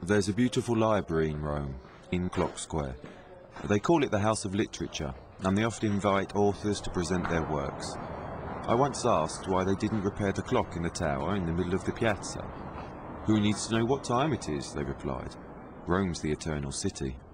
There's a beautiful library in Rome, in Clock Square. They call it the House of Literature, and they often invite authors to present their works. I once asked why they didn't repair the clock in the tower in the middle of the piazza. Who needs to know what time it is, they replied. Rome's the eternal city.